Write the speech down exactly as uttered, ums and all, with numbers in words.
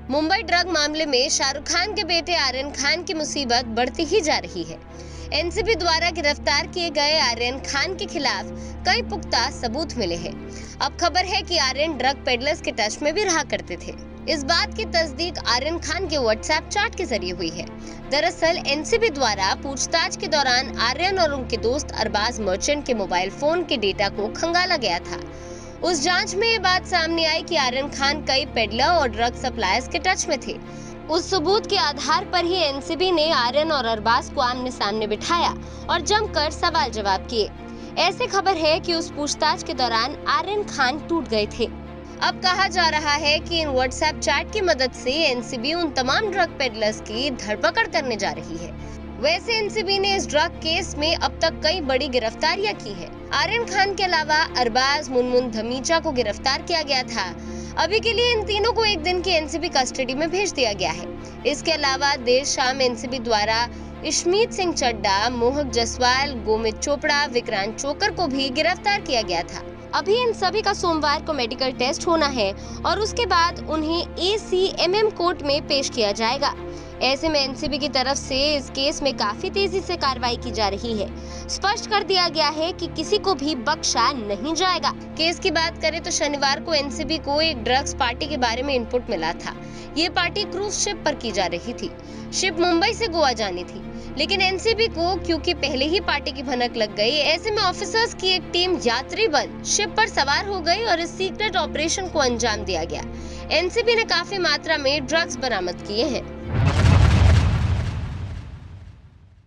Mumbai drug मामले में शाहरुख खान के बेटे आर्यन खान की मुसीबत बढ़ती ही जा रही है। एनसीबी द्वारा गिरफ्तार किए गए आर्यन खान के खिलाफ कई पुख्ता सबूत मिले हैं। अब खबर है कि आर्यन ड्रग पेडलर्स के टच में भी रहा करते थे। इस बात की तस्दीक आर्यन खान के व्हाट्सएप चैट के जरिए हुई है। दरअसल एनसीबी द्वारा पूछताछ के दौरान आर्यन और उनके दोस्त अरबाज मर्चेंट के मोबाइल फोन के डेटा को खंगाला गया था। उस जांच में ये बात सामने आई कि आर्यन खान कई पेडलर और ड्रग सप्लायर्स के टच में थे। उस सबूत के आधार पर ही एनसीबी ने आर्यन और अरबाज को आमने सामने बिठाया और जमकर सवाल जवाब किए। ऐसे खबर है कि उस पूछताछ के दौरान आर्यन खान टूट गए थे। अब कहा जा रहा है कि इन व्हाट्सएप चैट की मदद से एनसीबी उन तमाम ड्रग पेडलर्स की धरपकड़ करने जा रही है। वैसे एनसीबी ने इस ड्रग केस में अब तक कई बड़ी गिरफ्तारियां की है। आर्यन खान के अलावा अरबाज, मुनमुन धमीजा को गिरफ्तार किया गया था। अभी के लिए इन तीनों को एक दिन की एनसीबी कस्टडी में भेज दिया गया है। इसके अलावा देर शाम एनसीबी द्वारा इशमीत सिंह चड्डा, मोहक जसवाल, गोमित चोपड़ा, विक्रांत चोकर को भी गिरफ्तार किया गया था। अभी इन सभी का सोमवार को मेडिकल टेस्ट होना है और उसके बाद उन्हें एसीएमएम कोर्ट में पेश किया जाएगा। ऐसे में एनसीबी की तरफ से इस केस में काफी तेजी से कार्रवाई की जा रही है। स्पष्ट कर दिया गया है कि किसी को भी बख्शा नहीं जाएगा। केस की बात करें तो शनिवार को एनसीबी को एक ड्रग्स पार्टी के बारे में इनपुट मिला था। ये पार्टी क्रूज शिप पर की जा रही थी। शिप मुंबई से गोवा जानी थी, लेकिन एनसीबी को क्योंकि पहले ही पार्टी की भनक लग गई, ऐसे में ऑफिसर्स की एक टीम यात्री बन शिप पर सवार हो गई और इस सीक्रेट ऑपरेशन को अंजाम दिया गया। एनसीबी ने काफी मात्रा में ड्रग्स बरामद किए हैं।